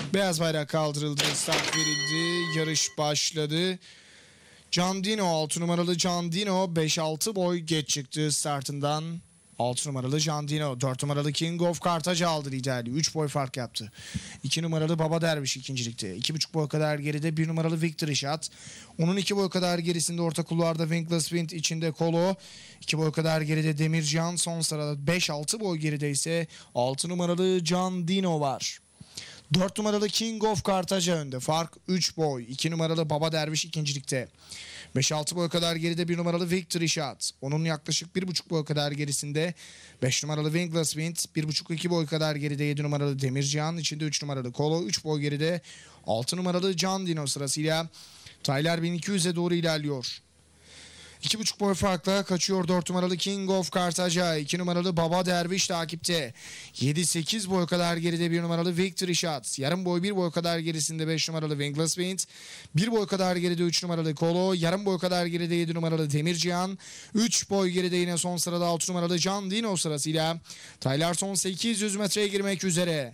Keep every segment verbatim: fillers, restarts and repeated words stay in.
Beyaz bayrak kaldırıldı, start verildi, yarış başladı. Can Dino, altı numaralı Can Dino beş altı boy geç çıktı startından. altı numaralı Can Dino, dört numaralı King of Carthage aldı liderliği. üç boy fark yaptı. iki numaralı Baba Derviş ikincilikte. iki buçuk boy kadar geride bir numaralı Victory Shot. Onun iki boy kadar gerisinde orta kulvarda Winkless Wind, içinde Kolo. iki boy kadar geride Demircan. Son sırada beş altı boy geride ise altı numaralı Can Dino var. dört numaralı King of Carthage önde. Fark üç boy. iki numaralı Baba Derviş ikincilikte. beş altı boy kadar geride bir numaralı Victory Shot. Onun yaklaşık bir buçuk boy kadar gerisinde beş numaralı Winkless Wind. bir buçuk iki boy kadar geride yedi numaralı Demircan. İçinde üç numaralı Kolo. üç boy geride altı numaralı Can Dino sırasıyla Tyler bin iki yüze doğru ilerliyor. iki buçuk boy farkla kaçıyor dört numaralı King of Carthage. iki numaralı Baba Derviş takipte. yedi sekiz boy kadar geride bir numaralı Victory Shot. Yarım boy bir boy kadar gerisinde beş numaralı Winkless Wind. bir boy kadar geride üç numaralı Kolo. Yarım boy kadar geride yedi numaralı Demircihan. üç boy geride yine son sırada altı numaralı Can Dino sırasıyla Tyler son sekiz yüz metreye girmek üzere.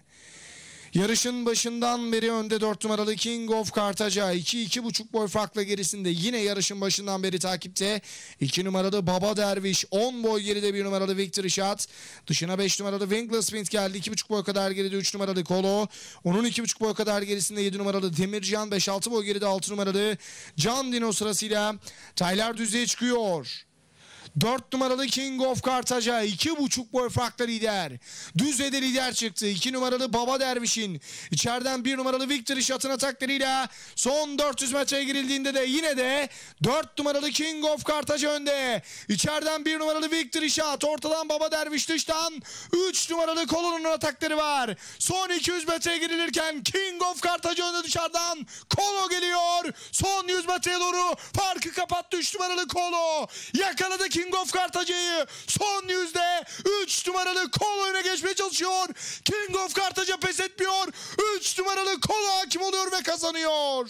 Yarışın başından beri önde dört numaralı King of Carthage. iki iki buçuk boy farkla gerisinde yine yarışın başından beri takipte. iki numaralı Baba Derviş. on boy geride bir numaralı Victory Shot. Dışına beş numaralı Winkless Wind geldi. iki buçuk boy kadar geride üç numaralı Kolo. Onun iki buçuk boy kadar gerisinde yedi numaralı Demircan. beş altı boy geride altı numaralı Can Dino sırasıyla Tyler düzlüğe çıkıyor. dört numaralı King of Carthage iki buçuk boy farkla lider. Düzlede lider çıktı. iki numaralı Baba Derviş'in içeriden bir numaralı Victory Shot'ın ataklarıyla son dört yüz metreye girildiğinde de yine de dört numaralı King of Carthage önde. İçeriden bir numaralı Victory Shot, ortadan Baba Derviş, dıştan üç numaralı Kolo'nun atakları var. Son iki yüz metreye girilirken King of Carthage önde, dışarıdan Kolo geliyor. Son yüz metreye doğru farkı kapattı üç numaralı Kolo. Yakaladı King of Carthage'yi. Son yüzde üç numaralı Kolo öne geçmeye çalışıyor. King of Carthage pes etmiyor. üç numaralı Kolo hakim oluyor ve kazanıyor.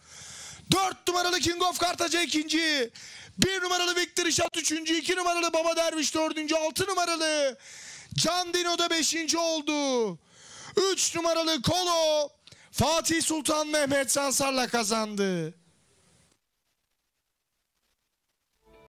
dört numaralı King of Carthage ikinci. bir numaralı Victory Shot üçüncü. iki numaralı Baba Derviş dördüncü. altı numaralı Can Dino da beşinci oldu. üç numaralı Kolo Fatih Sultan Mehmet Sansar'la kazandı.